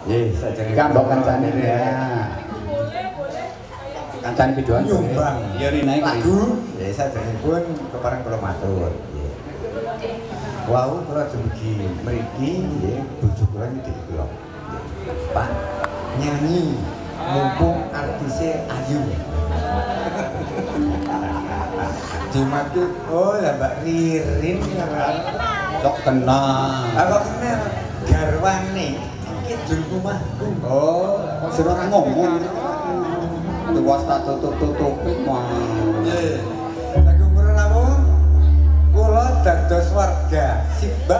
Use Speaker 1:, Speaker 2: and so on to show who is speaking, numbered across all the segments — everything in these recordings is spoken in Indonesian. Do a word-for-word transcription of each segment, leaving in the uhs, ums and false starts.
Speaker 1: Nggih, sajane
Speaker 2: kambok kancane ya. Kancane biduan
Speaker 1: nyumbang.
Speaker 2: Ya rinae
Speaker 1: lagu. Nggih, sajenipun kepareng kula matur. Nggih. Wau kula dumugi mriki nggih bojo kula nyedhek kula. Pak nyanyi mumpung artise ayu. Dimati oh lah Mbak Ririn
Speaker 2: kok kenal.
Speaker 1: Ah kok kenal garwane iki dul omahku.
Speaker 2: Oh, kok sira ora ngomong. Tuwas tak tutup-tutupi mah.
Speaker 1: Nggih. Lagu Muralawu kula dados warga Sibak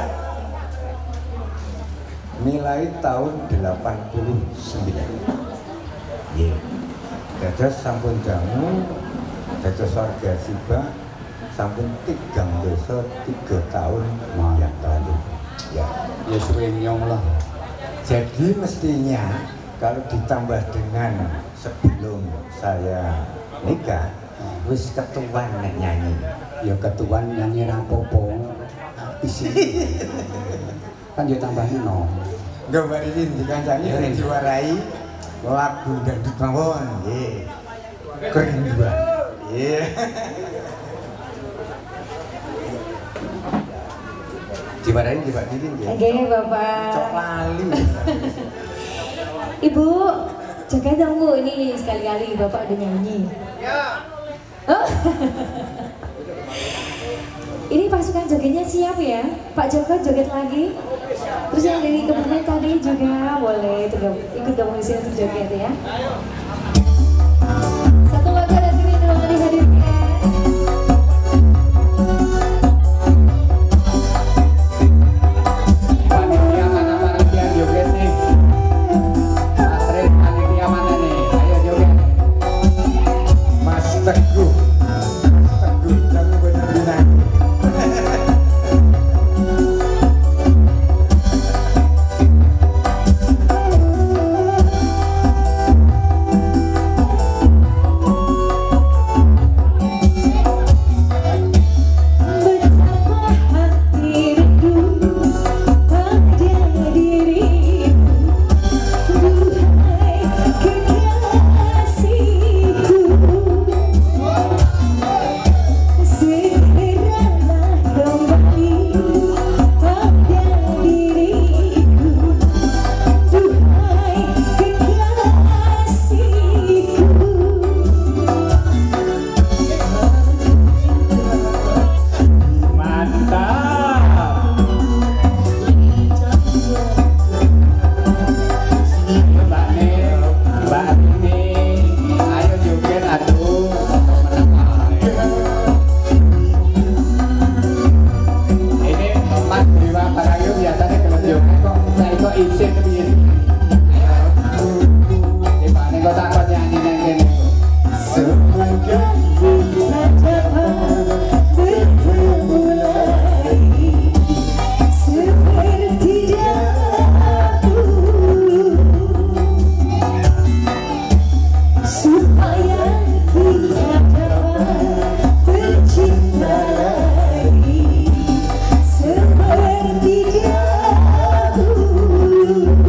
Speaker 1: mulai tahun delapan puluh sembilan. Nggih. Dados sampun dangu dados warga Sibak sampun tigang desa tiga tahun yang lalu. Ya,
Speaker 2: ya suwe nyong lah.
Speaker 1: Jadi mestinya kalau ditambah dengan sebelum saya nikah, wis ketuan nek nyanyi.
Speaker 2: Ya ketuan nyanyi rapopo. Habis kan yo tambah no.
Speaker 1: Enggak Mbak Ririn dikancani nek diwarai lagu dangdut mawon. Nggih. Kerinduan. Nggih. Diwarai di Mbak Ririn nggih.
Speaker 3: Nggih, Bapak.
Speaker 1: Cok lali.
Speaker 3: Ibu, jaga tunggu ini sekali-kali Bapak udah nyanyi. Ya. Oh. Ini pasukan jogetnya siap ya? Pak Joko joget lagi. Terus yang dari kebumen tadi juga boleh ikut gabung di sini untuk joget ya. Satu lagu dan ini dulu dihadirkan.
Speaker 2: Panitia mana panitia joget nih? Patris panitia mana nih? Ayo joget.
Speaker 1: Mas Teguh. Mas Teguh kamu benar-benar.
Speaker 3: Seperti jauh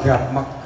Speaker 1: megap-megap